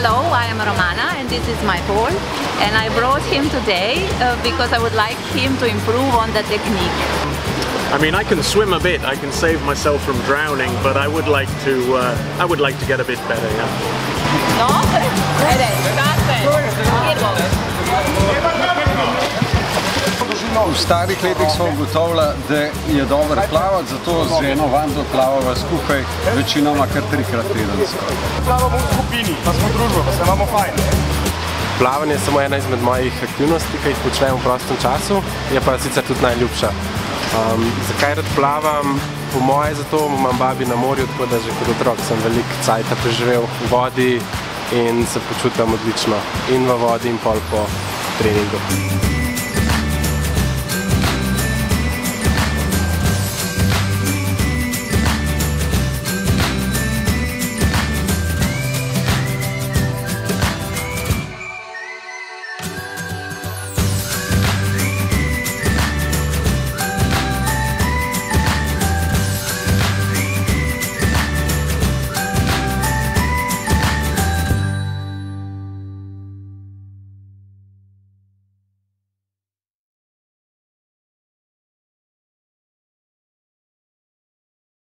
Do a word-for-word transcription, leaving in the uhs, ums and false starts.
Hello, I am Romana and this is my Paul, and I brought him today uh, because I would like him to improve on the technique. I mean, I can swim a bit, I can save myself from drowning, but I would like to uh, I would like to get a bit better, yeah. No? V starih letih smo ugotovili, da je dobro plavati, zato z ženo Vando plavava skupaj, večinoma kar trikrat tedensko. Plavamo v skupini, pa smo družba, pa se imamo fajn. Plavanje je samo ena izmed mojih aktivnosti, ki jih počnem v prostem času, je pa sicer tudi najljubša. Um, zakaj rad plavam? Po moje zato imam babi na morju, tako da že kot otrok sem veliko cajta preživel v vodi in se počutam odlično in v vodi in pol po treningu.